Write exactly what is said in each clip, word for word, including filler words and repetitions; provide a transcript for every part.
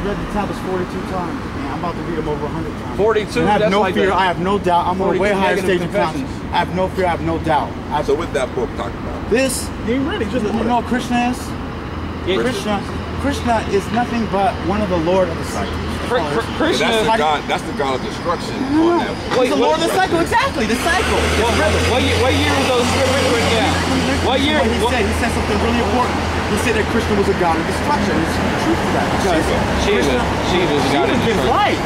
read the tablets forty-two times. Man, I'm about to read them over one hundred times. forty-two? And I have That's no like fear. a, I have no doubt. I'm on a way higher stage of conscience. I have no fear. I have no doubt. I've, so what's that book talking about? This, you ain't ready. Just you know what Krishna is? Yeah, Krishna. Krishna is nothing but one of the Lord of the cycles. Kr Kr Krishna. Yeah, that's the god. That's the god of destruction. On that. Wait, He's the Lord of the cycle. Exactly, the cycle. What, what, year, what year was those scriptures written down? What year? What he what? said, he said something really important. He said that Krishna was a god of destruction. There's truth to that. Shiva. Shiva. Shiva's a god of destruction. Right.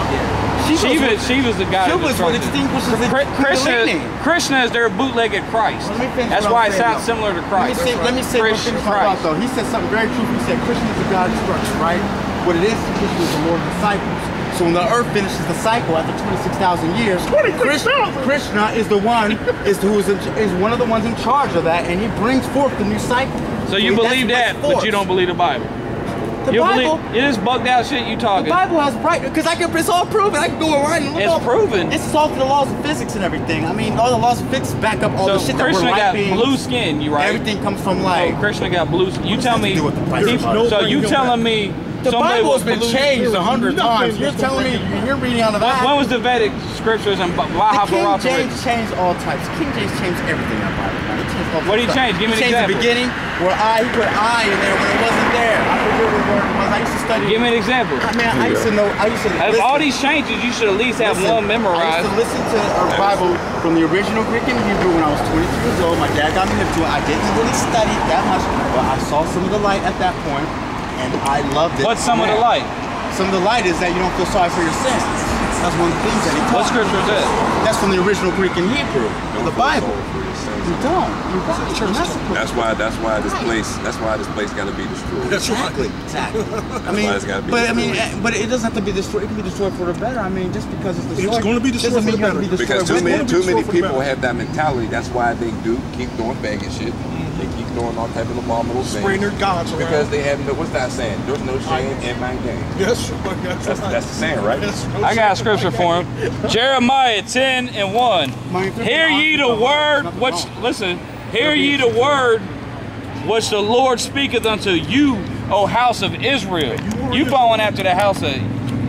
Shiva, Shiva's the god of Shiva's what destruction. extinguishes the Krishna, Krishna is their bootleg at Christ. That's why it sounds similar to Christ. Let me say, let me say one thing about though. He said something very true. He said Krishna is the god of destruction, right? What it is, Krishna is the Lord of the cycles. So when the earth finishes the cycle after twenty-six thousand years, Krishna, Krishna is the one is who is, in, is one of the ones in charge of that, and he brings forth the new cycle. So you so believe that, but you don't believe the Bible. The you Bible, believe, it is bugged out shit you talking. The Bible has right because I can. It's all proven. I can go around and look. It's all, proven. This is all through the laws of physics and everything. I mean, all the laws of physics back up all so the shit Krishna that we're got beings. blue skin. You right? Everything comes from light. So Krishna got blue skin. You tell me. He, so you telling me. The Bible has been changed a hundred times. You're telling me you're reading out of that. When was the Vedic scriptures and The Mahabharata? King James changed all types. King James changed everything in the Bible. He changed all what did he change? Give me an example. The beginning where I, he put I in there when it wasn't there. I forget what word it was. I used to study. Give me an example. I mean, I used to know. I used to. Of all these changes, you should at least have listen, one memorized. I used to listen to a Bible from the original Greek and Hebrew when I was twenty-two years old. My dad got me hip to it. I didn't really study that much, but I saw some of the light at that point. And I loved it. What's some of the light? Some of the light is that you don't feel sorry for your sins. That's one of the things that he taught. What scripture is that? That's from the original Greek and Hebrew of the Bible. You don't. You don't. That's why. That's why this place. That's why this place got to be destroyed. Exactly. Exactly. I mean, but I mean, but it doesn't have to be destroyed. It can be destroyed for the better. I mean, just because it's destroyed, it's going to be destroyed for the better. Because too many, too many people have that mentality. That's why they do keep doing begging shit. They keep doing all type of abominable things. Spraying their gods around. Because they have no, what's that saying? There's no shame in my game. Yes, that's, that's, that's the saying, right? Yes, no I got a scripture for him. Jeremiah ten and one. Hear ye the word, which, listen, hear ye the word which the Lord speaketh unto you, O house of Israel. You following after the house of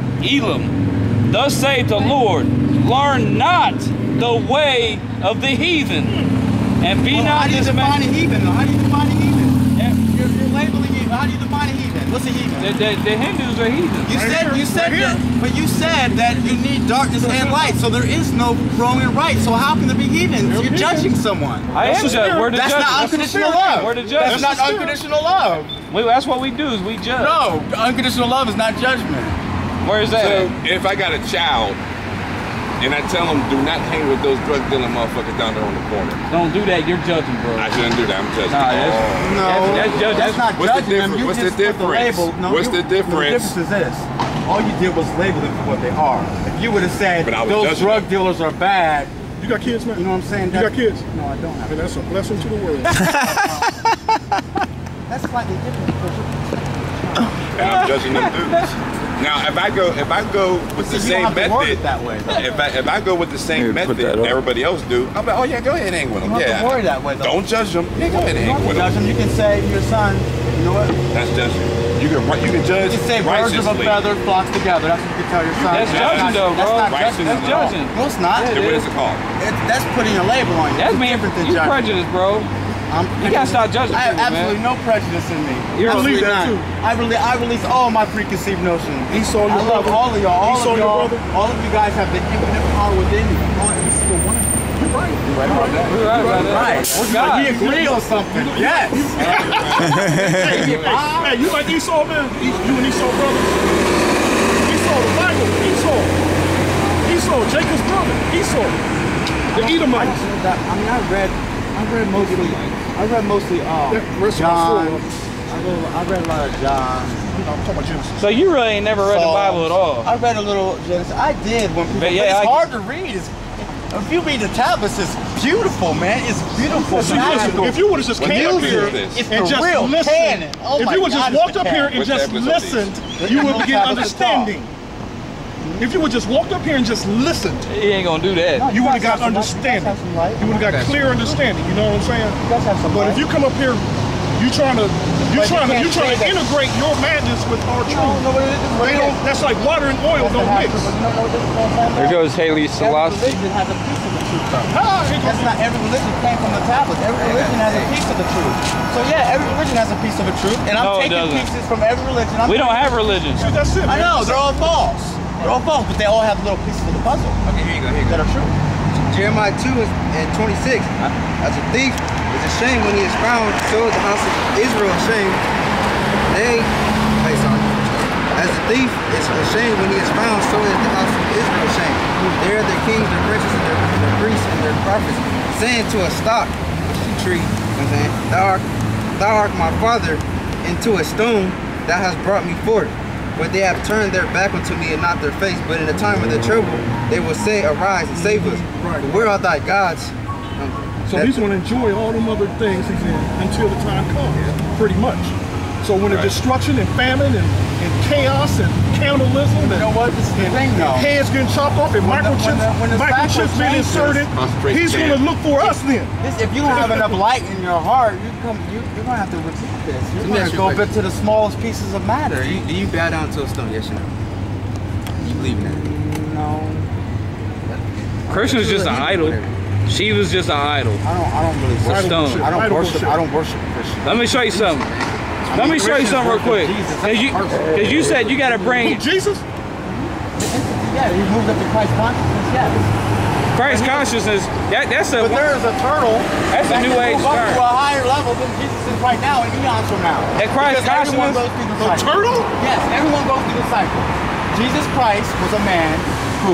Elam. Thus saith the Lord, learn not the way of the heathen. And be well, not how do you define a heathen though? How do you define a heathen? Yeah. You're, you're labeling it. How do you define a heathen? What's a heathen? The, the, the Hindus are heathens. You right said here, you said right that, but you said that you need darkness and light, so there is no wrong and right. So how can there be heathens? You're judging someone. I am judging. We're the That's judges. not unconditional love. We're the judges. That's not unconditional love. We, that's what we do is we judge. No, unconditional love is not judgment. Where is that? So if I got a child and I tell them do not hang with those drug dealing motherfuckers down there on the corner. Don't do that. You're judging, bro. I shouldn't do that. I'm judging. Nah, that's, oh. No, that's, that's, judging. that's not What's judging the them. You What's just the difference? put the label. No, What's you, the difference? The difference is this. All you did was label them for what they are. If you would have said those drug them. dealers are bad. You got kids, man? You know what I'm saying? You got kids? No, I don't have. And that's a blessing to the world. That's slightly different. And I'm judging them dudes. Now, if I go, if I go with See, the same method, that way, if I if I go with the same method everybody else do, I'm like, oh yeah, go ahead and hang with them. You don't yeah, have to worry that way, though. Don't judge them. Yeah, go ahead and you hang with judge them. them. You can say to your son, you know what? That's judging. You can you can judge. You can say birds of a feather flock together. That's what you can tell your son. That's judging, though, bro. That's not judging. That's judging. No, it's not. Yeah, what is it called? It, that's putting a label on you. That's being you prejudice, bro. I'm, you gotta stop judging I have people, absolutely man. no prejudice in me. You believe that too? I release, I release all my preconceived notions. Esau, your I love brother. all of y'all. All Esau, of your y'all. brother. All of you guys have the infinite power within you. All every single one of you. You're right. You're right about that. You're right about that. Right. We're God. We agree on something. Yes. Hey, hey, you like Esau, man? You and Esau brothers? Esau, the Bible. Esau. Esau, Jacob's brother. Esau. The Edomites. I mean, I read, I read mostly, I read mostly uh, yeah, John. I read, I read a lot of John. I'm talking about Genesis. So you really ain't never read so, the Bible at all? I read a little Genesis. I did when people. But yeah, but it's I, hard to read. It's, if you read the tablets, it's beautiful, man. It's beautiful. See, listen, if you would have just came up here and just listened, oh if you would just walked up here and What just listened, you would begin understanding. If you would just walked up here and just listened, he ain't gonna do that. No, you would have got understanding. You would have got clear understanding. You know what I'm saying? But if you come up here You trying to, you But you trying to, can't you trying to say that. integrate your madness with our truth. No, no, it isn't. They don't. That's like water and oil That's don't the mix. habit, but you know what this is gonna find There out? goes Haley Every Selassie. religion has a piece of the truth, though. Ah, here That's goes- not every religion came from the tablets. Every religion has a piece of the truth. So yeah, every religion has a piece of the truth, and I'm No, it taking doesn't. pieces from every religion. I'm We don't taking- have religions. See, that's it. I man. know they're all false. They're all false, but they all have little pieces of the puzzle Okay, here you go, here you that go. are true. Jeremiah two and twenty-six. As a thief is ashamed when he is found, so is the house of Israel ashamed. They, hey, sorry. As a thief is ashamed when he is found, so is the house of Israel ashamed. There are their kings, their princes, and their, their priests, and their prophets, saying to a stock, which is a tree, you know what I'm saying? Thou art, thou art my father, and to a stone that has brought me forth. But they have turned their back unto me and not their face. But in the time of their trouble, they will say, arise and save us. Right. But where are thy gods? Um, So that- he's going to enjoy all them other things he's in until the time comes, pretty much. So when the destruction and famine and, and chaos and cannibalism and, You know what? This is the thing, though. heads getting chopped off and When the- microchips, when the- when the microchips cycle being changes, inserted, concentrate he's down. going to look for us then. This, if you don't have enough light in your heart, you come, you, you're gonna have to repeat this. You're Let me gonna ask you a go question. back to the smallest pieces of matter. Do you, do you bow down to a stone? Yes or no? You believe in that? No, Christian is just an idol. She was just an idol. I don't. I don't really It's a worship. stone. I don't Idol worship. worship. I don't worship Christians. Let me show you something. I Let mean, me show you Christians something real worship quick. Jesus. That's Cause you, a person. cause you said you got to bring Who, Jesus? Yeah, he moved up to Christ consciousness. Yes, Christ consciousness. That, that's a but there is a turtle. That's a that new can age move up term. to a higher level than Jesus is right now, and eons from now. That Christ Because everyone consciousness- goes through the A cycle. turtle? Yes, everyone goes through the cycle. Jesus Christ was a man who,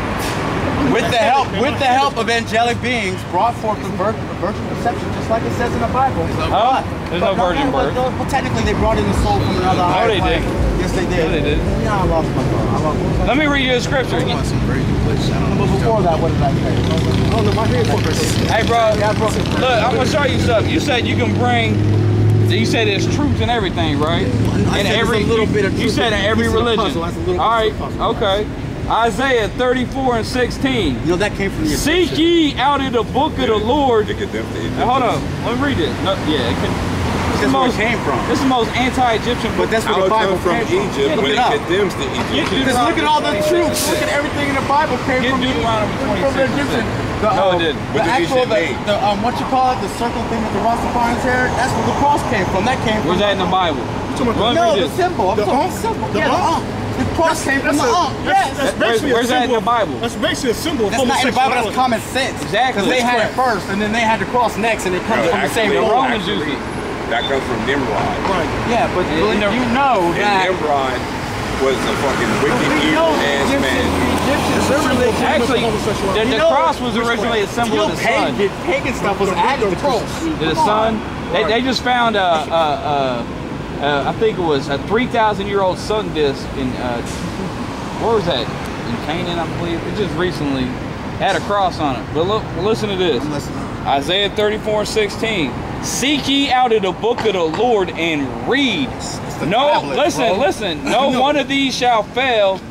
with the help, with the help of angelic beings, brought forth the vir- virgin conception, just like it says in the Bible. Oh, there's no But virgin but- birth. Well, technically, they brought in the soul from another higher they plane. did. Yes, they did. Yeah, they did. Yeah, I lost my thought. I lost my thought. Let me read you a scripture. I want some very good place. I don't know But what you're before that, what did I say? Oh, no, my head fuckers. Hey, bro. Yeah, bro. Look, I'm gonna show you something. You said you can bring. You said there's truth in everything, right? I In said every. there's a little bit of You truth said in in every piece of the religion. puzzle. That's a little All right. piece of the puzzle. Okay. Isaiah thirty-four and sixteen. You know, that came from the Seek ye out of the book of the Lord. Look at them. Now, hold on. Let me read it. No, yeah, it can, this That's is where it most, came from. This is the most anti-Egyptian book. But that's How where the it Bible comes from came from. Egypt Look when it it up. condemns the Egypt. Because look at all the truth. Look at everything in the Bible came Get from Deuteronomy from the twenty-six. Egyptian. The, No, it um, didn't. The What did actual, Egypt the, mean? the um, what you call it, the circle thing with the Rastafarians hair. That's where the cross came from. That came from. Where's that in the Bible? talking about Let me No, read the this. symbol. I'm The talking ump? symbol. The Yeah, the ump? ump. The cross came from the a- ump. that's- Yes. that's Where's- basically a where's that in symbol- the Bible? That's basically a symbol of That's not in the Bible. That's homosexuality. common sense. Exactly. Because they had it Witchcraft. first, and then they had to cross next, and it comes No, from the same actually, The Lord. Romans use actually, it. that comes from Nimrod. Right. Yeah, but In you the- know And that. Nimrod was a fucking wicked, We evil know ass Egyptians, man. Egyptians, their religion. Actually, the, You the know, cross was originally a symbol Still of the sun. pagan, pagan stuff was added to the cross. The sun. They, they just found a, a, a, a I think it was a three thousand year old sun disk in uh, where was that? In Canaan, I believe. It just recently had a cross on it. But look, listen to this. Isaiah thirty-four and sixteen. Seek ye out of the book of the Lord and read. No, tablet, listen, bro. listen. No one of these shall fail.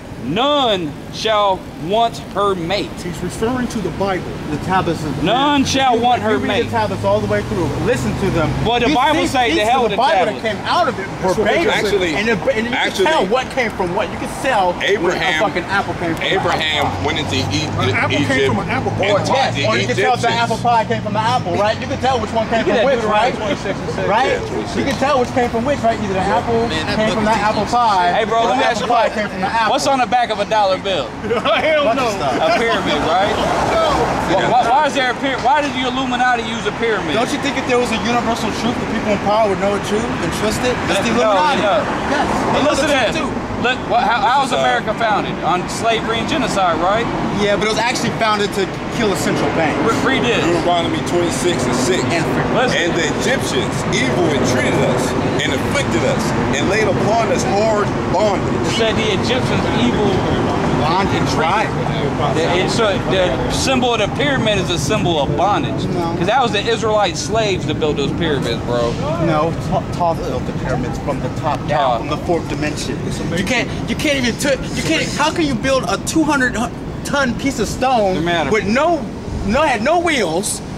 None shall want her mate. He's referring to the Bible. The tablets is None shall If you- want if you her read mate. the tablets all the way through. Listen to them. Well, the You Bible see say the pieces hell of with the the Bible tablets. that came out of it what they verbatim. just said. Actually- and, the, and you actually- can tell what came from what. You can tell when Abraham- a fucking apple came from Abraham an apple went into E- An apple Egypt came from an apple and pie. taught Yes, the or you can tell if the apple Egyptians. pie came from the apple, right? You can tell which one came Look at from that which, Deuteronomy right? twenty-six and six. Right? Yeah, twenty-six. You can tell which came from which, right? Either the apple Man, that came book from is that apple teaching pie. Hey, bro, or let me the ask you apple a pie question. came from the apple. What's on the back of a dollar bill? Hell Bunch no. of stuff. A pyramid, right? Why, why, why is there a pyramid? Why did the Illuminati use a pyramid? Don't you think if there was a universal truth, the people in power would know it too and trust it? That's the No, Illuminati. no. Yes. But they know listen the to truth this. too. Look, what, how, how was America founded? On slavery and genocide, right? Yeah, but it was actually founded to kill a central bank. Re- read this. Deuteronomy twenty-six and six. And Listen. And the Egyptians evil entreated us and afflicted us and laid upon us hard It bondage. said the Egyptians evil. bondage, right? The, it, so the symbol of the pyramid is a symbol of bondage. No. Because that was the Israelite slaves that built those pyramids, bro. No, Thoth built the pyramids from the top down, Thoth. from the fourth dimension. You can't, you can't even, t- you can't. How can you build a two hundred ton piece of No stone matter. with no, no, had no wheels,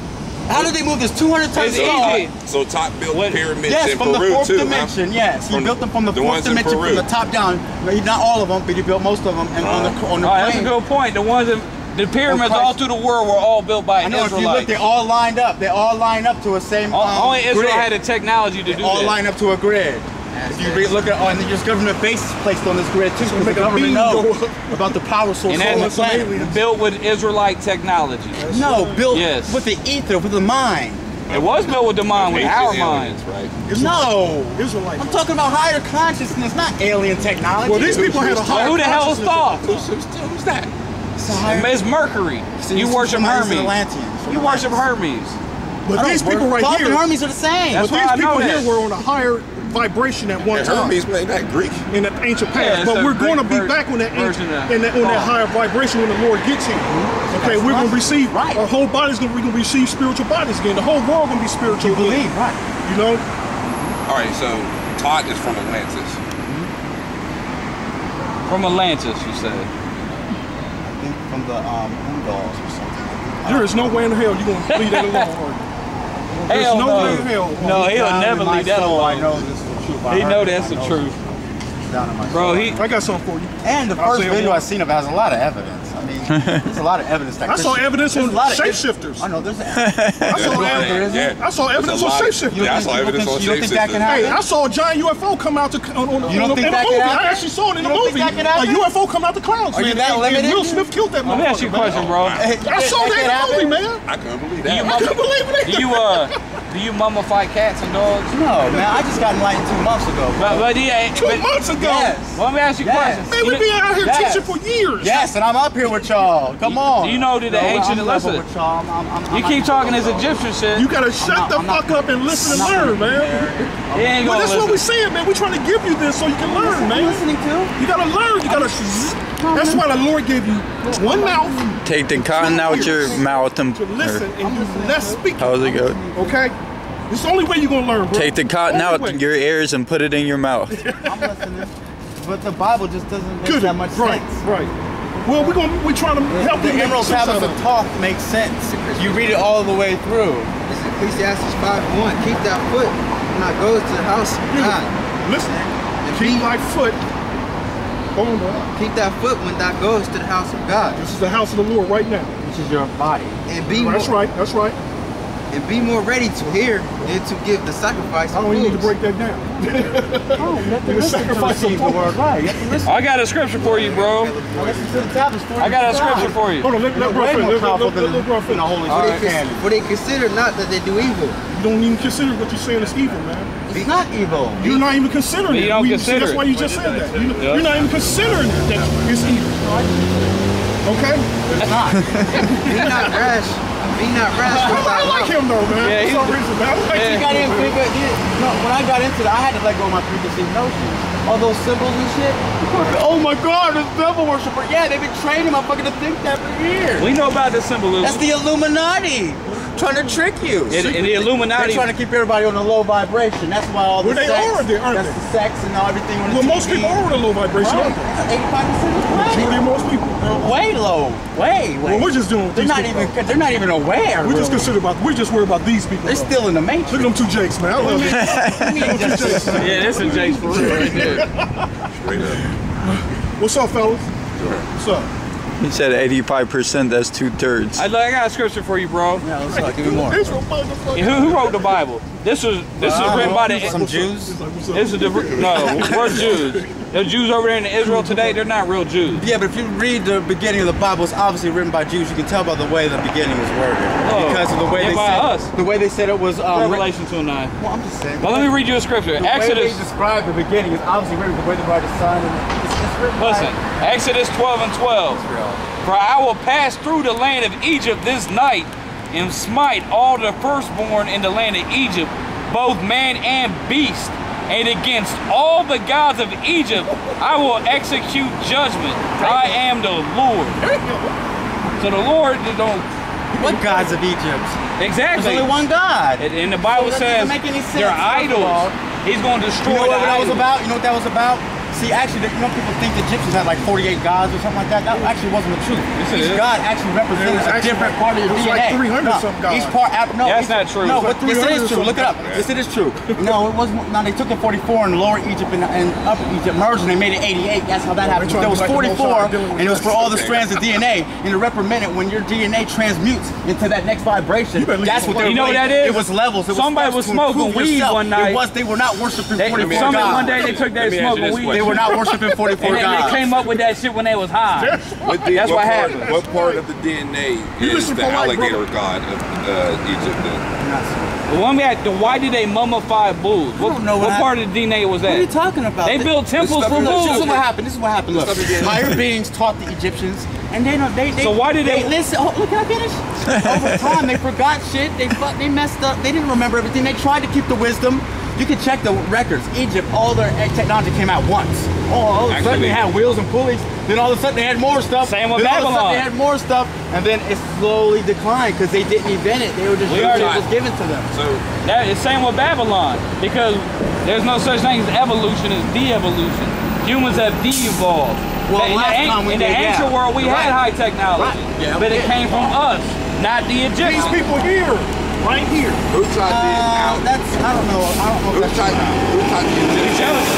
How did they move this two hundred tons It's of stone? easy. So Thoth built What? pyramids Yes, in from Peru the fourth too, dimension. huh? Yes, he From built them from the, the fourth ones in dimension, Peru. from the top down. Well, not all of them, but he built most of them. And on the on the Oh, that's a plane, good point. The ones that the pyramids Christ. all through the world were all built by I know if you look, Israelites. they all lined up. They all line up to a same. O- Um, Only Israel grid. had the technology to They do all that. line up to a grid. If you re look at, oh, and there's government bases placed on this grid too, because the make a government beam knows go about the power source And on the that's planet. built with Israelite technology. No, built Yes. with the ether, with the mind. It was built with the mind, with Ancient our aliens, minds. right? No, Israelites. I'm talking about higher consciousness, not alien technology. Well, these people had a Well, higher who the hell is consciousness. Thoth? Who's, who's, who's that? It's a higher- It's Mercury. See, You it's worship from the Hermes. Atlanteans. You worship Hermes. But these people right Thoth here, and Hermes are the same. That's but why these I know people that. here were on a higher vibration at one And time Hermes, man, that Greek. in the ancient past. Yeah, it's but a we're going to Greek be ver- back on that, version ancient, of in that on that Thoth. higher vibration when the Lord gets here. Okay, we're going to receive Right. our whole body's going to we're going to receive spiritual bodies again. The whole world going to be spiritual. You believe, again. right? You know, All right, so Thoth is from Atlantis. From Atlantis, you said. I think from the um, Ungals or something. there is no way in hell you're going to leave that alone. Are you? There's Hell no no. way in hell. No, he'll Down never in my leave that soul, I alone. know this is the truth. I He heard know it. that's I the know truth. it's down in my Bro, soul. he I got something for you. And the I'll first say it video one. I seen of it has a lot of evidence. I mean, there's a lot of evidence that I saw Christian- evidence there's on a lot of- shapeshifters. I know there's. I There's saw a lot of- evidence. yeah. I saw There's evidence a on lot of- shapeshifters. Yeah, I saw You don't evidence think- on you don't think that can shapeshifters. happen? Hey, I saw a giant U F O come out the, on, on, You don't on, think in that a can movie. happen? I actually saw it in You a don't think movie. that can A happen? U F O come out the clouds, Are you man. that and, limited? and Will Smith killed that Let me ask you a question, bro. I saw that in the movie, man. I couldn't believe Do you, that. I couldn't believe it. do you uh do you mummify cats and dogs? No, man, I just got enlightened two months ago. But, but yeah, Two but, months ago. Yes. well, let me ask you a Yes. question. Man, You we've know- been out here Yes. teaching for years. Yes, and I'm up here with y'all. Come on. Do you know that the No, ancient- I'm level listen, with y'all. I'm- I'm- I'm You not keep talking as level. Egyptian shit. You gotta shut not- the I'm not- fuck up and listen and I'm not learn, gonna man. compare. He ain't Well, gonna that's what we're listen. saying, man. We're trying to give you this so you can learn, I'm man. listening to. You gotta learn. You gotta. That's why the Lord gave you one mouth Take the cotton out your mouth and to listen and you less speak. how's it go? Okay? It's the only way you're gonna learn, bro. Take the cotton Only out way. your ears and put it in your mouth. I'm listening. But the Bible just doesn't make Good. that much Right, sense. right. Well, we're gonna we're trying to help The you make Emerald sense Tablets out of of it. Thoth makes sense. You read it all the way through. It's Ecclesiastes five one. Keep that foot when I goes to the house of God. Listen, keep thy foot. Hold on, bro. Keep that foot when thou goes to the house of God. This is the house of the Lord right now. Which is your body. And be That's more, right. That's right. and be more ready to hear than to give the sacrifice I of don't even need to fools. break that down. Oh, you have to The listen to sacrifice receive of the word right. You have to listen. I got a scripture for you, bro. Now listen to the tablets. I got a scripture for you. Hold on, let, let bro Way finish. more Let, let, powerful let, let, let bro than the finish. Holy For they, Spirit cons- can. for they consider not that they do evil. You don't even consider what you're saying is evil, man. It's not evil. You're not even considering You it. don't We- consider That's it. why you just said that. You, Yeah. You're not even considering it, that it's evil. Okay? It's not. Be not rash. Be not rash with thy I like mouth. him though, man. Yeah, For some he's- reason, man. I like Yeah. You him. got in, you got- you- no, when I got into it, I had to let go of my preconceived notions. All those symbols and shit. Oh my God, this devil worshiper. Yeah, they've been training motherfucker to think that for years. We know about the symbolism. That's the Illuminati trying to trick you. And, and the They're Illuminati. trying to keep everybody on a low vibration. That's why all the Well, they sex, are, they- aren't that's they? the sex and all everything on the Well, T V. most people are on a low vibration, Right. aren't they? eighty-five percent of the Majority of planet. most people. They're way low. Way, way. Well, we're just doing what They're these not people even. are. They're not even aware. We just really. consider about. We just worry about these people. They're though. still in the matrix. Look at them two Jakes, man. I love it. Yeah, this is Jake's for real right there. Straight up. What's up, fellas? What's up? He said eighty-five percent, that's two thirds. I, I got a scripture for you, bro. Yeah, let's go. Give me more. Israel motherfucker. Who, who wrote the Bible? This was this was written by the Some Jews. He's like, what's up? This is the no, we're Jews. The Jews over there in Israel today, they're not real Jews. Yeah, but if you read the beginning of the Bible, it's obviously written by Jews. You can tell by the way the beginning was worded, Oh, because of the way and they by said us. the way they said it was. Um, Revelation two nine. Well, I'm just saying. Well, let me read you a scripture. The way Exodus. they describe the beginning is obviously written the way they write the sun. And it's, it's written by Listen, Exodus twelve and twelve. Israel. For I will pass through the land of Egypt this night and smite all the firstborn in the land of Egypt, both man and beast. And against all the gods of Egypt, I will execute judgment. I am the Lord. So the Lord don't What gods of Egypt? exactly. There's only one God. And, and the Bible So that says doesn't make any sense, they're first of idols. all. He's going to You destroy know what the that was idols. about? You know what that was about? See, actually, you know, people think the Egyptians had like forty-eight gods or something like that. That actually wasn't the truth. Each god actually represented a different part of your it was D N A. like three hundred no, something gods. Each part, no, That's each, not true. No, It's but like yes, it is true. three hundred Look it up. Yes, it is true. No, it wasn't. No, they took the forty-four in Lower Egypt and, and Upper Egypt merged, and they made it eighty-eight. That's how that happened. There was forty-four, and it was for all the strands of D N A, and it represented when your D N A transmutes into that next vibration. That's what they You know what that is? It was levels. It was Somebody was smoking weed one night. It was. They were not worshiping They, forty-four somebody gods. one day they took that smoking weed. They were not worshiping forty-four and gods. they came up with that shit when they was high. What the, That's what, what part, happened. what part of the D N A You is listen the for light, alligator brother. god of uh, Egypt then? The one we had, the, why did they mummify bulls? What, don't know what what happened. part of the D N A was that? What are you talking about? They This- built temples stuff for is- Look, this is bulls. what happened. This is what happened. Look, Stuff again. higher beings taught the Egyptians, and they don't. They, they, So why did they- listen? Oh, look, can I finish? Over time, they forgot shit. They fuck. They messed up. They didn't remember everything. They tried to keep the wisdom. You can check the records. Egypt, all their technology came out once. Oh, all of a sudden they had wheels and pulleys. Then all of a sudden they had more stuff. Same with then all of a Babylon. sudden they had more stuff, and then it slowly declined because they didn't invent it. They were just We using already- what was given to them. So That is same with Babylon, because there's no such thing as evolution as de-evolution. Humans have de-evolved. Well, in the, last an- time we in the did, ancient yeah. world, we Right. had high technology, Right. Yeah, but we it did. came from us, not the These Egyptians. people here, right here. who taught the Uh, now? that's I don't know. I don't know. Who If taught that's who taught the Egyptians?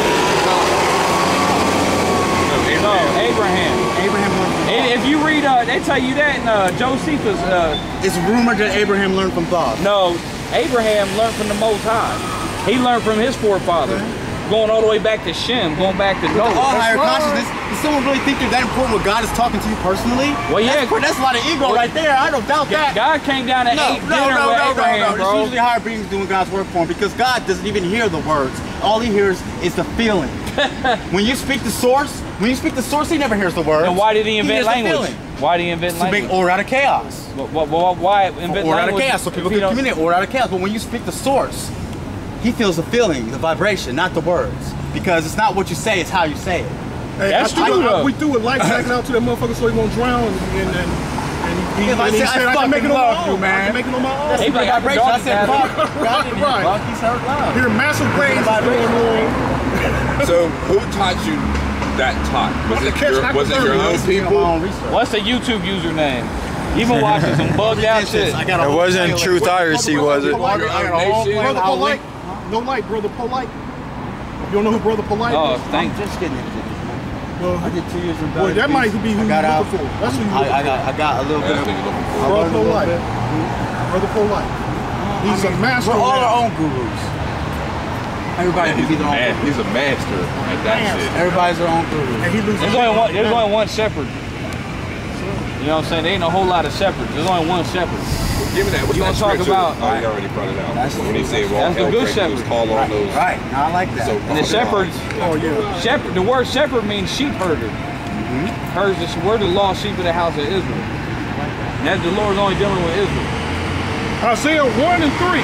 No, Abraham. Abraham learned from And Thoth. if you read, uh, they tell you that in uh, Josephus. Uh, It's rumored that Abraham learned from Thoth. no, Abraham learned from the Most High. He learned from his forefathers, going all the way back to Shem, going back to All Noah. higher right. consciousness. Does someone really think they're that important when God is talking to you personally? Well, yeah. That's, that's a lot of ego right there. I don't doubt that. God came down and No, ate no, dinner no, with no, Abraham, no, no. bro. It's usually higher beings doing God's work for him because God doesn't even hear the words. All he hears is the feeling. When you speak the source, when you speak the source, he never hears the words. And why did he invent hears the language? feeling. Why did he invent To make language? order out of chaos. Wh- wh- wh- Why invent Order out of language? chaos so people if you can don't- communicate. Order out of chaos. But when you speak the source, he feels the feeling, the vibration, not the words. Because it's not what you say, it's how you say it. Hey, That's I threw- true, though. We threw a life jacket out to that motherfucker so he won't drown, and and, and he, If I and he said, said I I can make it fucking on my love you, own. I man. can make it on my own. He It's like got the vibration. I dog said, got fuck. it. God didn't Right. fuck. He said love. Here, massive waves is going on. So who taught you that talk? Was it Catch your, was it your own Doing my people? own research. What's the YouTube username? You've been watching some bugged out shit. I got a It whole wasn't playlist. Truth Iracy, was it? I got a whole Nation. playlist. Brother I'll Polite. link- No light, Brother Polite. You don't know who Brother Polite Oh, is? thank I'm just getting into this, man. Well, I did two years in boy, that might be who I you got out. looking for. That's who you I, looking I got I got a little bit That's of what you're looking I for. Brother learned a little Polite. bit. Brother Polite. He's I mean, a master. We're all man. our own gurus. Everybody can be their own guru. He's a master at that shit. Everybody's their own guru. And he loses. There's only one. There's only one shepherd. You know what I'm saying? There ain't a whole lot of shepherds. There's only one shepherd. Give me that. What's You that gonna talk scripture? about- Oh, you already brought it out. That's- when he said, well, that's the hell good breaking loose, shepherd. call on those. Right. Now I like that. So, And the shepherds, Oh yeah. shepherd. The word shepherd means sheep herder. Herds. The we're the lost sheep of the house of Israel. And that's the Lord's only dealing with Israel. Isaiah one and three.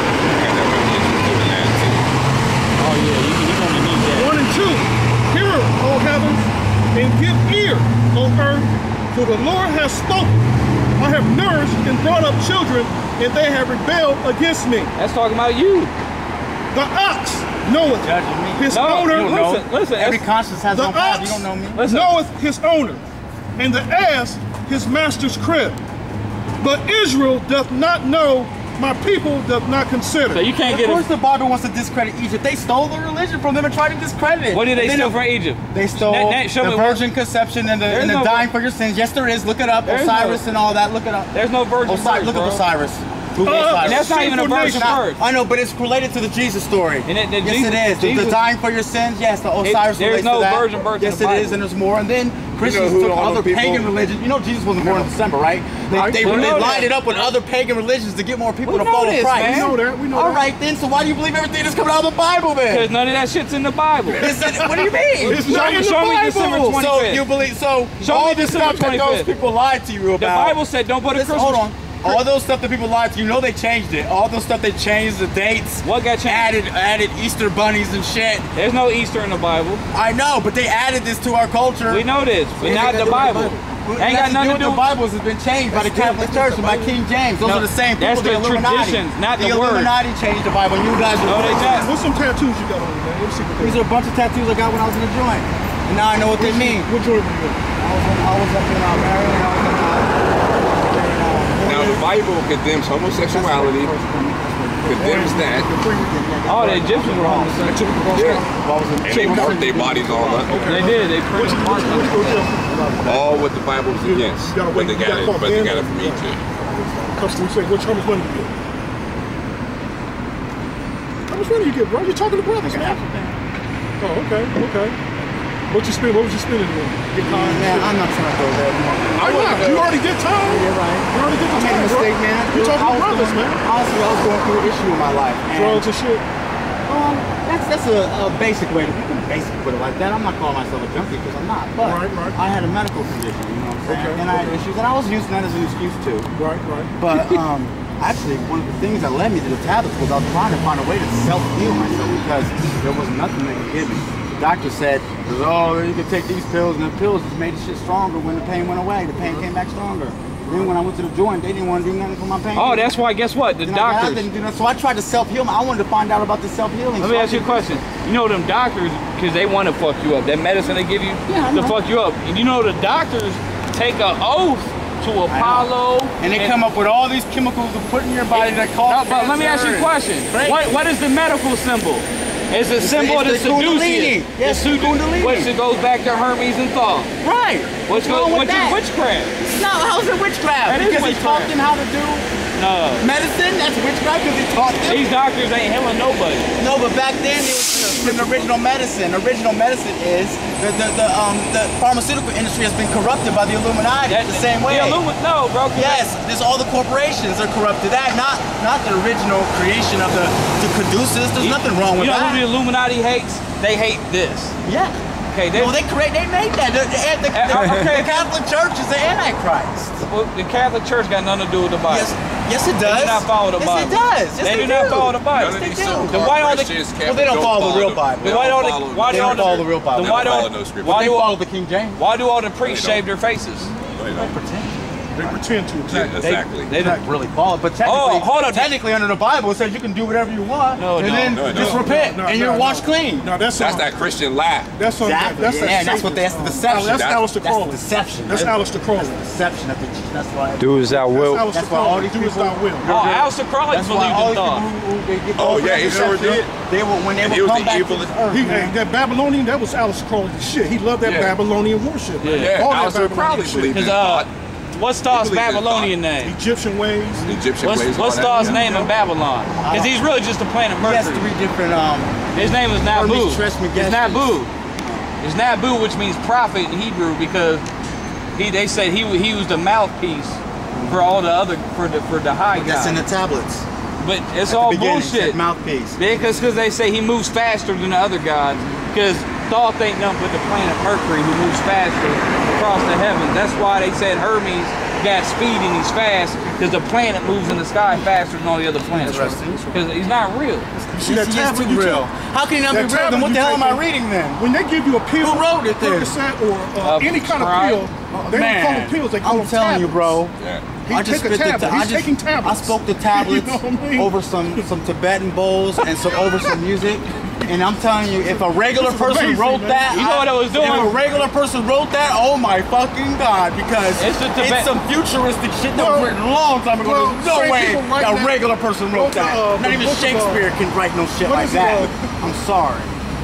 Oh yeah, you, you're gonna need that. One and two. Hear, O heavens, and give ear, O earth, for the Lord has spoken. I have nourished and brought up children, and they have rebelled against me. That's talking about you. The ox knoweth Judging me. his No, owner, you listen, listen. Every that's- conscience has The no path. You ox. don't know me. Listen. knoweth his owner, and the ass his master's crib. But Israel doth not know, my people doth not consider. So you can't Of get course it. the Bible wants to discredit Egypt. They stole the religion from them and tried to discredit it. What did they And steal then from Egypt? They stole That- that- show the me- virgin conception and the, There's and the no- dying for your sins. Yes, there is. Look it up. There's Osiris no- and all that. Look it up. There's no virgin Osiris. birth, Look bro. up Osiris. Google Uh, Osiris. And that's not even a Sinful virgin nation. birth. I know, but it's related to the Jesus story. And it- the yes, Jesus- it is. The- the Jesus- dying for your sins. Yes, the Osiris there's relates no to that. virgin birth in Yes, the it Bible. is, and there's more. And then Christians who took all other the people- pagan religions. You know, Jesus wasn't born in December, right? They, Right. they, We they know lined that. it up with other pagan religions to get more people We to know follow this, Christ. man. We know that. We know All that. right, then. So why do you believe everything that's coming out of the Bible, then? Because none of that shit's in the Bible. Is it- what do you mean? It's not in the Show me Bible. December So twenty-fifth. you believe so Show all me this December stuff that those twenty-fifth. people lied to you The about. Bible said don't put a Listen, Christmas. hold on. All those stuff that people lied to you, you know they changed it. All those stuff they changed the dates. What got changed? Added added Easter bunnies and shit. There's no Easter in the Bible. I know, but they added this to our culture. We know this, but not the Bible. Ain't got nothing to do with the Bibles has been changed by the Catholic Church and by King James. Those No, are the same people. that's the the Illuminati. traditions, not the the word. Illuminati changed the Bible. You guys are No, they not. What's some tattoos you got on, man? Let me see what they These are a bunch of tattoos I got when I was in the joint. And now I know what they mean. What joint were you in? I was, in, I was up in uh, Maryland. I was in, uh, Now the Bible condemns homosexuality, condemns that, Oh, the Egyptians were homosexual. and they marked their bodies all up. They did. They What printed you, what marks you, on what you it. go tell? All what the Bible's against, You gotta but wait, they you got gotta it, call but they in. got it from Egypt. Customer say, what, how much money you get? How much money you get, bro? You're talking to brothers, man. Oh, okay, okay. What you spend? What was you spending it on? Get cars and man, shit? I'm not trying to go there. Why not? You already did time. You're right. You already did the I made time, a bro. mistake, man. You're talking I to was brothers, going, man. Honestly, I was going through an issue in my life. And, Drugs and shit. Um, that's that's a, a basic way to you can basically put it like that. I'm not calling myself a junkie because I'm not. But Right, right. I had a medical condition, you know what I'm saying? Okay, and I had okay. issues, and I was using that as an excuse too. Right, right. But um, actually, one of the things that led me to the tablets was I was trying to find a way to self-heal myself because there was nothing they could give me. The doctor said, oh, you can take these pills, and the pills just made the shit stronger when the pain went away. The pain came back stronger. Then when I went to the joint, they didn't want to do nothing for my pain. Oh, that's why. Guess what? The You know, I doctors. didn't do that. So I tried to self-heal. I wanted to find out about the self-healing. Let me ask you a question. You know them doctors, because they want to fuck you up. That medicine they give you Yeah, I to know. fuck you up. And you know the doctors take an oath to Apollo. And they come up with all these chemicals to put in your body that cause No, but let me ask you a cancer. question. Right. What What is the medical symbol? It's a symbol of the it's the Kundalini. seducing. Yes, the the Kundalini. Which goes back to Hermes and Thoth. Right. Which What's goes wrong with which is that? witchcraft. No, how's it witchcraft? That is because he taught witchcraft. them how to do No. medicine? That's witchcraft because he taught them? These doctors ain't healing nobody. No, but back then it was an original medicine. Original medicine is the the, the um the pharmaceutical industry has been corrupted by the Illuminati That- the same way. The Illumi- no, bro. 'cause Yes, there's all the corporations are corrupted. That not not the original creation of the the Caduceus. There's nothing wrong with You know that. who the Illuminati hates? They hate this. Yeah. Okay, they, Well, they create. They made that. The, the, the, Uh, okay. the Catholic Church is the Antichrist. well, the Catholic Church got nothing to do with the Bible. Yes, yes, it does. They do not follow the yes, Bible. it does. Yes, They they, do not follow the Bible. None of They these do. so-called Then why don't they- Christians, well, they don't Catholics follow the real the- Bible. They Why don't don't they- follow why They don't don't they- follow the real Bible. then why They don't don't- follow no scripture. why They do- follow the King James. Why do all the priests They don't. shave their faces? They don't. They pretend to. Exactly. They, Exactly. they don't really follow, but technically, Oh, hold on. technically under the Bible it says you can do whatever you want, No, and no, then no, just no, repent, No, no, and no, you're no. washed clean. No, that's That's on, that Christian lie. That's on. Exactly. That's yeah, and that's what that's the deception. That's that's, Aleister that's Crowley. the deception. That's Aleister Crowley. Deception. That the, that's why. Do as thou That's wilt. Aleister That's why all Crowley. these Do as people- thou will. Oh, Aleister Crowley That's why believed all in these people Thoth. who, who they get Oh, those yeah, he sure deception, did. They will when they And will he was come the back evil- to this earth. He, man. hey, that Babylonian, that was Aleister Crowley's shit. He loved that Yeah. Babylonian worship. man. Yeah, All that Aleister Babylonian Crowley shit. believed in Because uh, Thoth, what's Thoth's believed in Babylonian name? Egyptian ways. Egyptian What's, ways. what's all that. Thoth's Yeah. name in Babylon? Because he's really just a planet He has Mercury. three different um. His name is Nabu. Hermes Trismegistus. It's Nabu. It's Nabu, which means prophet in Hebrew, because he they said he he was the mouthpiece for all the other for the for the high That's in guy. the tablets. But it's At all the beginning, it said bullshit. Mouthpiece. Because because they say he moves faster than the other gods. Because Thoth ain't nothing but the planet Mercury who moves faster across the heavens. That's why they said Hermes got speed and he's fast, because the planet moves in the sky faster than all the other planets. Interesting. Because he's not real. You see that Yes, he is tablet too you real. took? How can he not be That real? Then tablet what you the hell am I taking? reading then? When they give you a pill, Who wrote it then? Percocet or uh, Uh, any kind of Sprite. pill, they don't call them pills. They call I'm them telling you, tablets. bro. Yeah. He I just took a spit the tablet. ta- I He's just- taking tablets. I spoke the tablets You know what I mean? over some some Tibetan bowls and some over some music, and I'm telling you, if a regular This is person amazing, wrote man. that, You know what I was doing? If a regular person wrote that, oh my fucking god, because It's the Tibet- some futuristic shit that Well, was written a long time ago. well, There's no same way people write a that- regular person wrote wrote the, that. uh, Not the even book of, Shakespeare uh, can write no shit what like is it, that. uh, I'm sorry.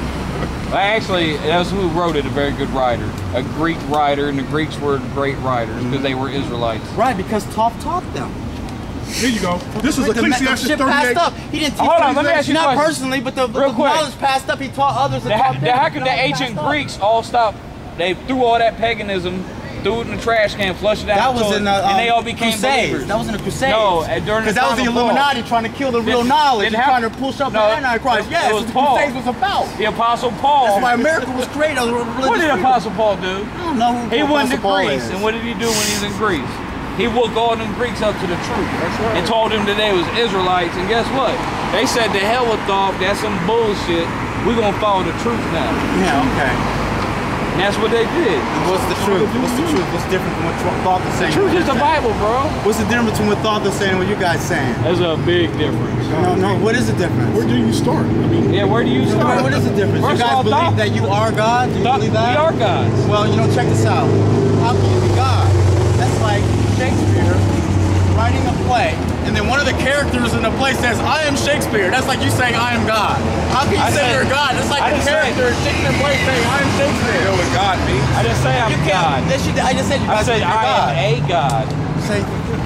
Well, actually, that's who wrote it, a very good writer. A Greek writer, and the Greeks were great writers because they were Israelites. Right, because Thoth taught them. Here you go. This is The, the Ecclesiastes shit passed thirty-eight. up. He didn't teach Hold on, them. let me ask you a Not question. personally, but the, Real the quick. knowledge passed up. He taught others to The, taught the, them. how could the Knowledge ancient passed up. Greeks all stop? They threw all that paganism, threw it in the trash can, flushed it out, That was so- in the um, and they all became Crusades. believers. That was in the Crusades. No, uh, during the because that was the time of Paul. Illuminati trying to kill the real Didn't- knowledge didn't and have- trying to push up No, the Antichrist. it Yes, was what the Paul. Crusades was about. The Apostle Paul. That's why America was created. As a religious What did freedom. Apostle Paul do? I don't know who He went to Apostle Paul Greece, is. and what did he do when he was in Greece? He woke all them Greeks up to the truth. That's right. And told them that they was Israelites, and guess what? They said, "The hell with Thoth, that's some bullshit. We're gonna follow the truth now." Yeah, okay. And that's what they did. And what's the truth? What's the truth? What's different from what Thoth is saying? The truth is the Bible, bro. What's the difference between what Thoth is saying and what you guys saying? There's a big difference. No, no. What is the difference? Where do you start? I mean, Yeah, where do you start? What is the difference? First you guys of all, believe Thoth- that you are God? Do you Thoth- believe that? We are gods. Well, you know, check this out. How can you be God? That's like Shakespeare writing a play, and then one of the characters in the play says, I am Shakespeare. That's like you saying, I am God. How can you I say said- you're God? That's like I the didn't say- character sitting in the play saying, I am Shakespeare. You know what God means? I didn't say I'm You can't- God. Yes, you did. I just said you I guys said think you're I God. am a God. Say,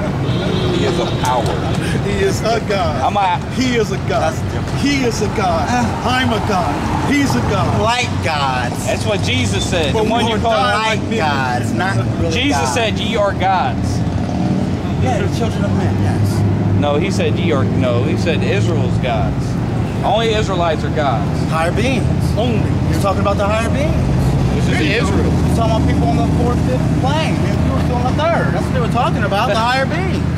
He is a power. he is a God. I'm a, He is a God. That's different. He is a God. I'm a God. He's a God. like gods. that's what Jesus said. But The one we you were call dying Like gods, not really Jesus gods. said ye are gods. Yeah, the children of men, yes. No, he said ye are, no, he said Israel's gods. Only Israelites are gods. Higher beings. Only. You're talking about the higher beings. This is Israel. You're talking about people on the fourth, fifth plane, and people still on the third. That's what they were talking about, the higher beings.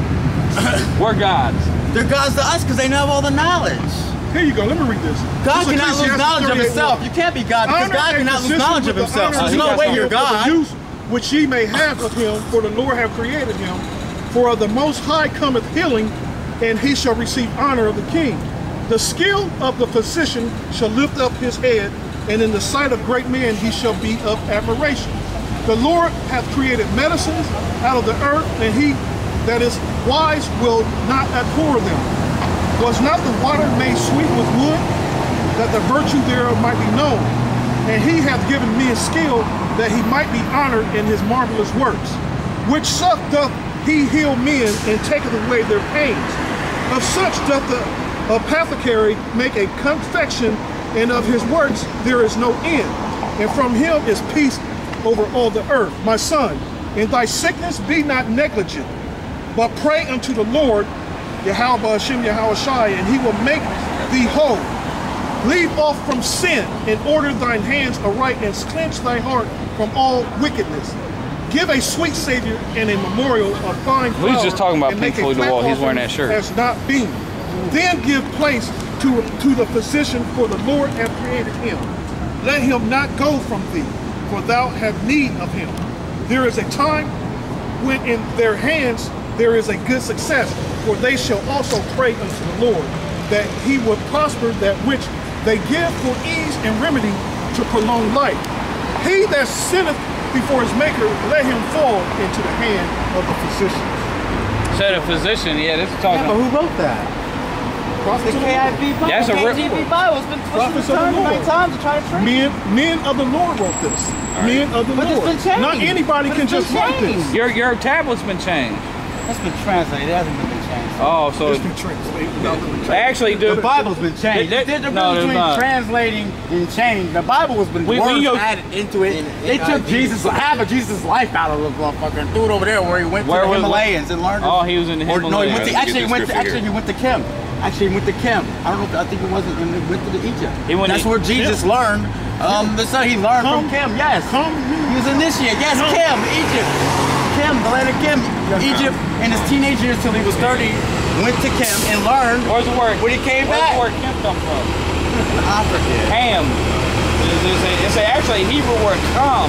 We're gods. They're gods to us because they know all the knowledge. Here you go. Let me read this. God This is cannot lose Ecclesiastes knowledge of thirty-eight himself. one. You can't be God because Honor God and cannot lose position knowledge with of the himself. honor So there's and no way position you're for the God. use which ye may have of him, for the Lord hath created him. For of the Most High cometh healing, and he shall receive honor of the king. The skill of the physician shall lift up his head, and in the sight of great men he shall be of admiration. The Lord hath created medicines out of the earth, and he that is wise will not abhor them. Was not the water made sweet with wood, that the virtue thereof might be known? And he hath given men skill, that he might be honored in his marvelous works. Which such doth he heal men, and taketh away their pains. Of such doth the apothecary make a confection, and of his works there is no end. And from him is peace over all the earth. My son, in thy sickness be not negligent, but pray unto the Lord, Yahweh Hashem Yahweh Shai, and he will make thee whole. Leave off from sin, and order thine hands aright, and cleanse thy heart from all wickedness. Give a sweet savior and a memorial of fine flour. We was just talking about and Pink make a Floyd the flat Wall. He's wearing offering that shirt. As not been. Then give place to, to the physician, for the Lord hath created him. Let him not go from thee, for thou have need of him. There is a time when in their hands there is a good success, for they shall also pray unto the Lord, that he will prosper that which they give for ease and remedy to prolong life. He that sinneth before his maker, let him fall into the hand of the physician. Said a physician, yeah, this is talking Yeah, but who wrote that? Prophets The of the K I Lord. V Bible. That's a K J V rip- Bible. It's been Prophets twisted of the and turned many Lord. times to try to trick you. Men, men of the Lord wrote this. Men of the But it's Lord. been changed. Not anybody But can it's been just write this. changed. Your your tablet's been changed. That's been translated. It hasn't been changed. Oh, so It's been translated. Not been changed. actually, The dude. Bible's been changed. They- they- There's a no, difference there's between not. translating and change. The Bible has been We- words we go- added into it. They took Jesus, half of Jesus' life out of the motherfucker and threw it over there where he went to Where the was- Himalayas and learned. Oh, he was in the Or, no, he went Himalayas. to, actually, he went to, Get this actually, he went to Kim. Actually, he went to Kim. I don't know if I think it wasn't. He went to the Egypt. He went That's to- where Jesus learned. Um, the son he learned Come. from Kim. Yes. Come. He was initiated. Yes, Come. Kim, Egypt. Kim, the land of Kim, Egypt. In his teenage years till he was thirty, went to Kim and learned. Where's the word? When he came where's back. the word Kim come from? Africa. Ham. It's, it's, a, it's a actually a Hebrew word. Kam.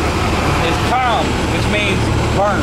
It's kam, which means burn.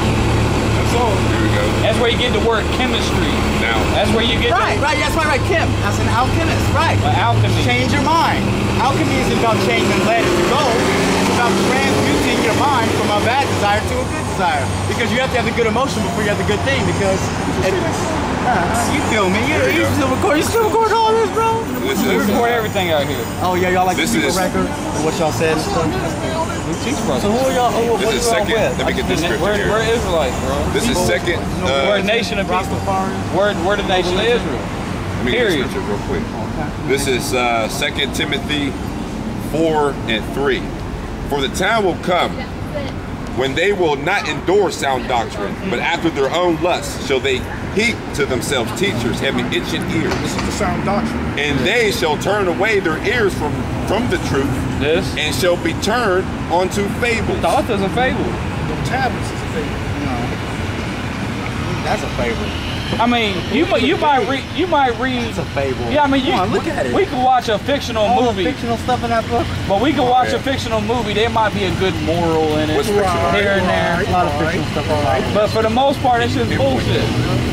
That's all. Here we go. That's where you get the word chemistry. Now, That's where you get Right, the right, that's right, right. Kim, that's an alchemist, right. uh, alchemy. Change your mind. Alchemy isn't about changing lead into gold. It's about transmuting your mind from a bad desire to a good desire. Because you have to have the good emotion before you have the good thing. Because it, uh, you feel me? You, you still record? You still recording all this, bro? this We is record everything out here. Oh yeah, y'all like This to keep is- a record of what y'all said and stuff. We teach So brothers. who are y'all? Who, This what is are y'all second. with? Let me get this We're, scripture here. we're Israelites, bro. This is second. We're a Uh, nation of people. Rastafarians? We're, we're the nation of Israel. let me get Period. this scripture real quick. This is uh, Second Timothy four and three. For the time will come when they will not endure sound doctrine, but after their own lusts shall they heap to themselves teachers having itching ears. This is the sound doctrine. And they shall turn away their ears from, from the truth, This. and shall be turned onto fables. Thoth is a fable. The tablets is a favorite. No. That's a favorite. I mean, you might you might read you might read. It's a fable. Yeah, I mean, you, Come on, look at it. We could watch a fictional All movie. the fictional stuff in that book. But we could watch yeah. a fictional movie. There might be a good moral in it, What's fictional? here and there. A lot of fictional stuff I like. But for the most part, it's just bullshit.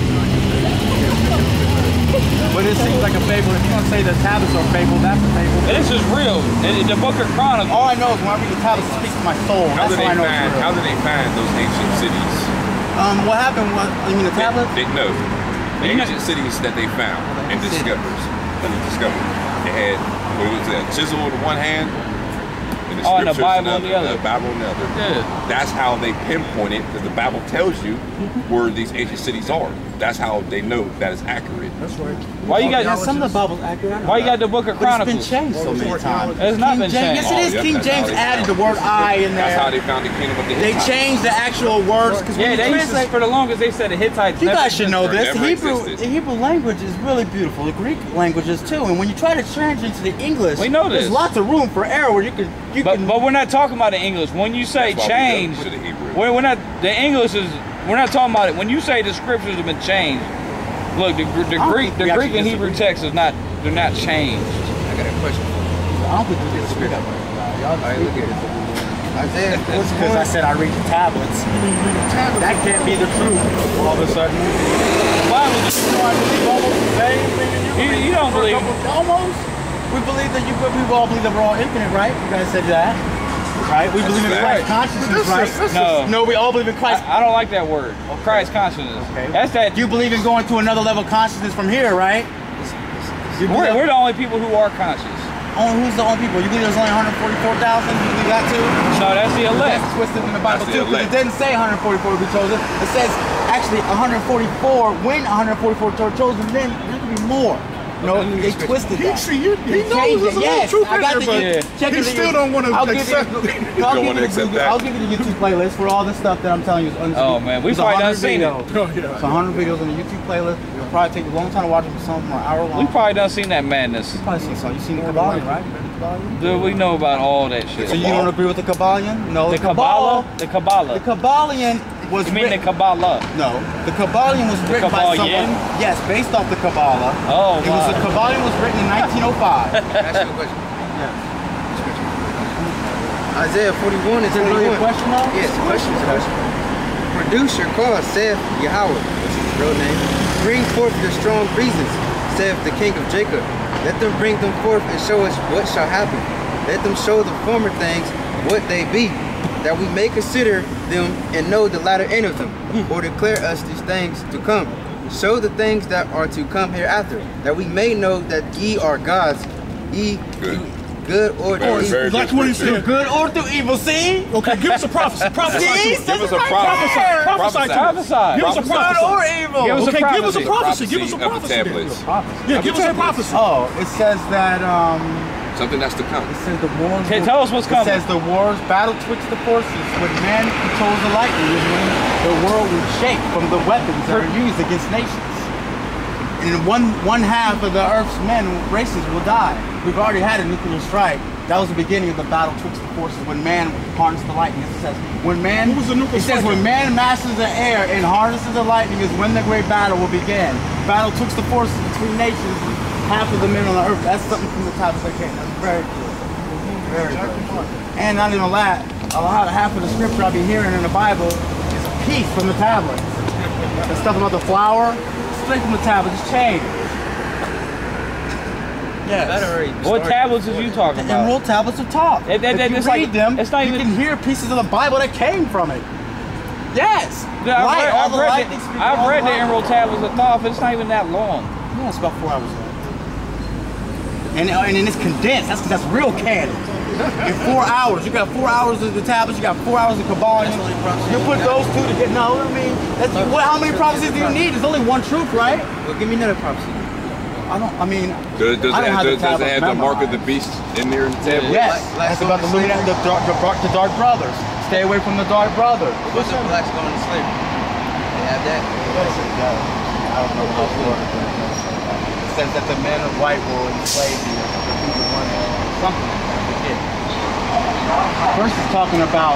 But it seems like a fable. If you're gonna say the tablets are a fable, that's a fable. And this is real. And the Book of Chronicles. All I know is when I read the tablets, it speaks to my soul. How That's did they how I know find? it's real. How did they find those ancient cities? Um, what happened was, you mean the They, tablets? they, no, the You know- ancient cities that they found and discovered. And discovered. They had what was that? Chisel in one hand. And the Oh, and the scriptures Bible in in the other. The Bible in the other. Yeah. That's how they pinpoint it, because the Bible tells you where these ancient cities are. That's how they know that is accurate. That's right. Why you got Yeah, some of the Bibles accurate. I know Why you that. got the Book of But it's Chronicles? been changed so many times. It's not King been James, changed. yes, it is. Oh, yep, King that's how James they added found the word it. I in there. That's how they found the kingdom of the They Hittites. changed the actual words because when Yeah, you they used to, translate, for the longest they said the Hittites. you never guys should know existed. this. The Never Hebrew, existed. the Hebrew language is really beautiful. The Greek languages too. And when you try to translate into the English, We know this. there's lots of room for error where you can you But can. but we're not talking about the English. When you say That's why we change, go to the Hebrew. we're, we're not. The English is. We're not talking about it. When you say the scriptures have been changed, look, the, the don't Greek, think the we Greek actually and Hebrew text is not. They're not changed. I got a question. I don't think we disagree that way. Y'all All right, look at this. Isaiah It's because I said I read the tablets. That can't be the truth. All of a sudden, the Bible just you know I believe almost the same thing that you You, believe. you don't believe. Almost. We believe that you we all believe that we're all infinite, right? You guys said that, right? We believe in fact. Christ consciousness, right? No. No, we all believe in Christ. I, I don't like that word. Christ consciousness. Okay. That's that. You believe in going to another level of consciousness from here, right? You We're, believe- we're the only people who are conscious. only, who's the only people? You believe there's only one hundred forty-four thousand? You believe that too? No, that's the elect. That's twisted in the Bible That's the too, because it elect. didn't say one hundred forty-four would be chosen. It says actually one hundred forty-four. When one hundred forty-four are chosen, then there could be more. No, they twisted He, that. see, you, he They knows changed there's a it. little Yes, truth I in got there, the but you- check he it still out. don't want to I'll give you- accept it. I'll don't give wanna you the accept Google- that. I'll give you the YouTube playlist for all the stuff that I'm telling you. Is un- Oh, man, we it's probably one hundred done seen it. videos. Oh, yeah. It's one hundred videos on the YouTube playlist. It'll probably take a long time to watch them. Some of them are hour long. We probably done seen that madness. You've probably seen some. You've seen the Kabbalion, right? Kabbalion? Dude, we know about all that shit. So you don't agree with the Kabbalion? No. The Kabbal- Kabbalah? The Kabbalah. The Kabbalion was You mean the written- Kabbalah? No, the Kabbalion was written by Kabbalion? someone. Yes, based off the Kabbalah. Oh, It was the wow. Kabbalion was written in nineteen oh five. Can I ask you a question? Isaiah forty-one and Is it really a twenty-one. question though? Yes, question, it's a question. Produce your cause, saith Yahweh, which is his real name. Bring forth your strong reasons, saith the King of Jacob. Let them bring them forth and show us what shall happen. Let them show the former things what they be, that we may consider them and know the latter end of them, or declare us these things to come. Show the things that are to come hereafter, that we may know that ye are gods, ye Good. do good or Very, evil. very Like good what he scripture. said. Good or through evil, see? Okay, give us a prophecy. Prophesy to See? us. Give us a Right prophecy. there. Prophesy to us. Prophesy. Give us a Good prophecy. or evil. Give us a Okay, give us a prophecy. prophecy. Give us a Prophecy of the prophecy. tablets. Yeah, give us a prophecy. Oh, it says that um Something that's to come. it says the wars Okay, will- tell us what's it coming. says the wars battle twixt the forces. When man controls the lightning is when the world will shake from the weapons that are used against nations. And one one half of the earth's men races will die. We've already had a nuclear strike. That was the beginning of the battle twixt the forces when man harnessed the lightning. It says when man What was the nuclear it says strike? when man masters the air and harnesses the lightning is when the great battle will begin. Battle twixt the forces between nations, half of the men on the earth. That's something from the tablets that came. That's very cool. Very cool. And not even that, a lot of half of the scripture I'll be hearing in the Bible is peace from the tablets. The stuff about the flower, straight from the tablets, it's changed. Yes. What tablets is you talking The about? emerald tablets of Thoth. That- that- if that- you it's read like- them, it's not you even- can hear pieces of the Bible that came from it. Yes. Yeah, I've Light, read, all I've the read, lightning the, speaks I've all read the light. Emerald Tablets of Thoth. It's not even that long. Yeah, it's about four hours long. And, uh, and then it's condensed. That's because that's real canon. In four hours, you got four hours of the tablets, you got four hours of Kabbalion. You put those two together. No, I mean, that's, what, how many prophecies do you need? There's only one truth, right? Well, give me another prophecy. I don't. I mean, Does, does, I don't it, have does, the does it tablets have the mark of the memorized. beast in there in the tablet? yes, Black- that's about the Black Illuminati, the, dark, the, dark, the dark brothers. Stay away from the dark brothers. What's the blacks going to slavery? They have that. I don't know how to work. It says that the men of white will enslave you. Something like that. I forget. First, it's talking about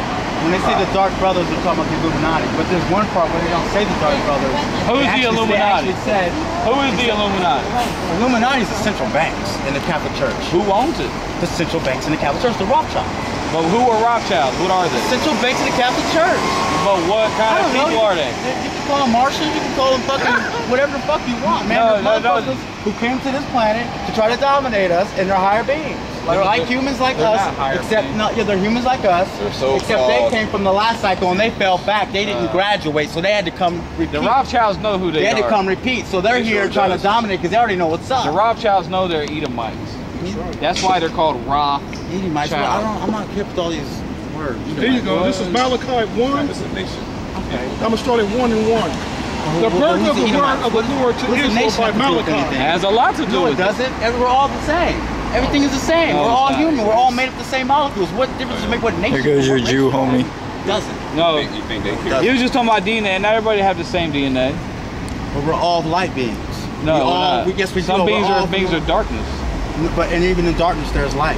When they say the Dark Brothers, they're talking about the Illuminati. But there's one part where they don't say the Dark Brothers. Who is They the actually- Illuminati? They actually said, Who is the Illuminati? Illuminati is the central banks in the Catholic Church. Who owns it? The central banks in the Catholic Church, the Rothschilds. But who are Rothschilds? What are they? Central banks in the Catholic Church. But what I kind of don't know. people are they? You can call them Martians, you can call them fucking whatever the fuck you want, man. No, They're no, no. motherfuckers who came to this planet to try to dominate us, and they're higher beings. Like, They're- like humans like they're us, not higher except beings. no, yeah, they're humans like us. They're so except they called- came from the last cycle and they fell back. They didn't Uh, graduate, so they had to come repeat. The Rothschilds know who they, they had are. to come repeat, so they're They here sure trying does. to dominate because they already know what's up. The Rothschilds know they're Edomites. That's why they're called Roth. Edomites, well, I don't, I'm not hip with all these words. There you go. This is Malachi one. It's a nation. Okay. I'm gonna start at one and one. The Well, birth of the who's word of the Lord to Who's the Israel nation by have to do with Malachi. anything? It has a lot to do No, it with it. doesn't. Every- We're all the same. Everything is the same. No, We're it's all not. human. We're all made of the same molecules. What difference does it make what nation? There goes your what Jew race? homie. Doesn't. No, You think they care? he was just talking about D N A. Not everybody have the same D N A. But we're all light beings. No, we we're all, not. We, yes, we Some do. beings We're are all- beings of darkness. But and even in darkness, there's light.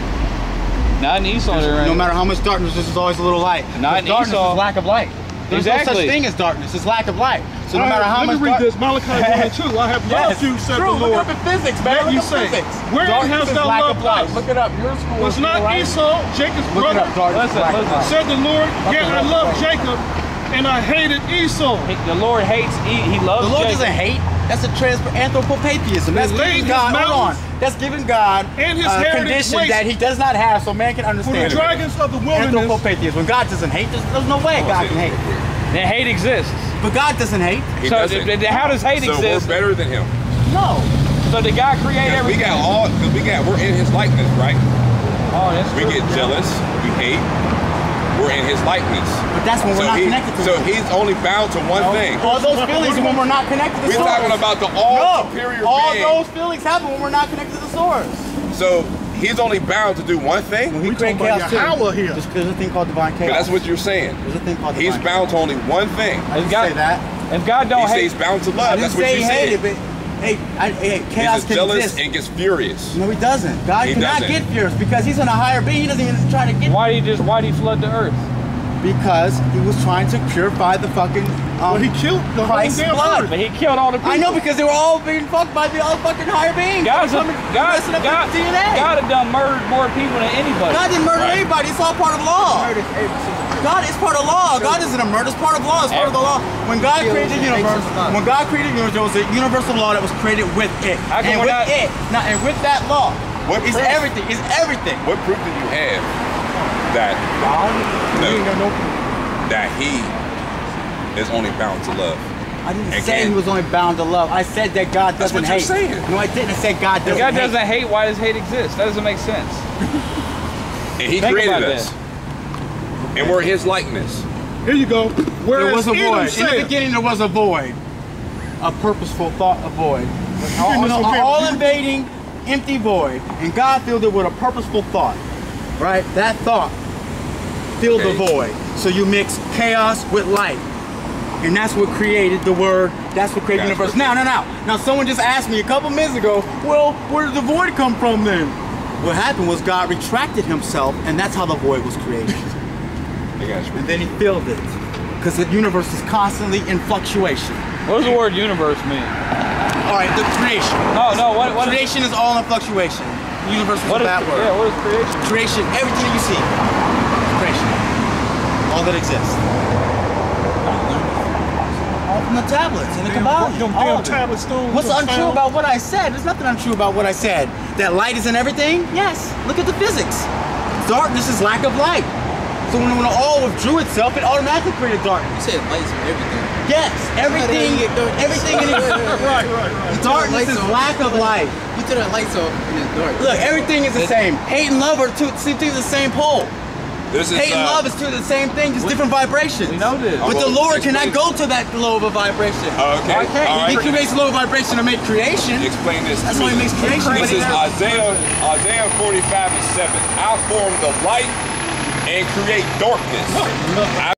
Not in Esau, there No ain't. matter how much darkness, there's always a little light. Not in darkness Esau. is lack of light. There's no Exactly. such thing as darkness. It's lack of light. So no All matter right, how let much me read dark- this. Malachi one and two. I have Yes, loved you, said true. the Look it Lord. up in physics, man. Let Look you up say, physics. wherein Darkness hast is thou lack loved of light. us? Look it up. Your school. Was is not right. Esau Jacob's Look it brother? up. Darkness Listen, is lack of listen. light. Said the Lord, Okay, yet I that's loved right. Jacob, and I hated Esau. He- The Lord hates. He, he loves The Lord Jacob. doesn't hate. That's a trans anthropopatheism. That's He laid giving his God. Hold on. mountains That's giving God and his uh, heritage conditions waste that He does not have, so man can for the understand. it. dragons of the wilderness. Anthropopatheism. When God doesn't hate, there's, there's no way God can hate. Then hate exists. But God doesn't hate. He So doesn't. th- th- how does hate So exist? we're better than him. No. So did God create Because we everything? got all. Because we got. We're in His likeness, right? Oh, that's We true. get jealous. We hate. We're in His likeness. But that's when we're So not he, connected to so Him. He's only bound to one thing. All those feelings are when we're not connected to the We're source. talking about the all no. superior All being. those feelings happen when we're not connected to the source. So He's only bound to do one thing. When He We created talking chaos about too, Yahweh here. There's, there's a thing called divine But chaos. that's what you're saying. There's a thing called He's divine bound to only one thing. chaos. I didn't God- say that. If God He don't says hate, He's bound to I love. didn't That's what say you He hated, said. but hey, I, hey, chaos He's can jealous exist. and gets furious. No, He doesn't. God He cannot doesn't. get furious because He's in a higher being. He doesn't even try to get why did he just why did he flood the earth? because He was trying to purify the fucking um, Well, he killed the whole Christ's damn blood. earth. But he killed all the people. I know because they were all being fucked by the other fucking higher beings. God's a, Coming- God, messing up God, the D N A. God had done murdered more people than anybody. God didn't murder Right. anybody. It's all part of law. God is part of law. God isn't a murder. It's part of law. It's part of the law. When God created the universe, when God created the universe, there was a universal law that was created with it. How come And we're with not- it, now, and with that law, What is proof? everything. Is everything. What proof do you have that no, that He is only bound to love? I didn't Again. say He was only bound to love. I said that God That's doesn't what you're hate. saying. No, I didn't. I said God If doesn't God hate. doesn't hate, why does hate exist? That doesn't make sense. And He Think created about us, and we're His likeness. Here you go. Whereas There was a Edom void. In the said, beginning, there was a void. A purposeful thought, a void. All, Goodness, all- okay. all invading, empty void. And God filled it with a purposeful thought. Right? That thought filled the Okay. void. So you mix chaos with light. And that's what created the word. That's what created the That's universe. what- Now, now, now. Now, someone just asked me a couple minutes ago, well, where did the void come from then? What happened was God retracted Himself, and that's how the void was created. I got you. And then He filled it. Because the universe is constantly in fluctuation. What does the word universe mean? All right, the creation. No, no. What? What? Is, Creation is all in fluctuation. The universe is what a is? bad word. Yeah. What is creation? Creation, everything that you see, is creation. All that exists. All from the tablets and the Kabbalah. them all damn of it. tablet stones. What's was untrue found. about what I said? There's nothing untrue about what I said. That light is in everything? Yes. Look at the physics. Darkness is lack of light. So when, when all withdrew itself, it automatically created darkness. You said lights and everything. Yes, everything, you get dark? everything in it. Right, right, right. Darkness is lack of light. You turn the lights off and it's dark. Look, everything is the same. Hate and love are two, two to the same pole. This is Hate and uh, love is two to the same thing, just different vibrations. We know this. But the well, Lord cannot explain- go to that low of a vibration. Okay, Why can't all he? He right. creates low vibration to make creation. Explain this. That's to why He me. makes creation. This is But Isaiah, Isaiah forty-five and seven. I form the light and create darkness. I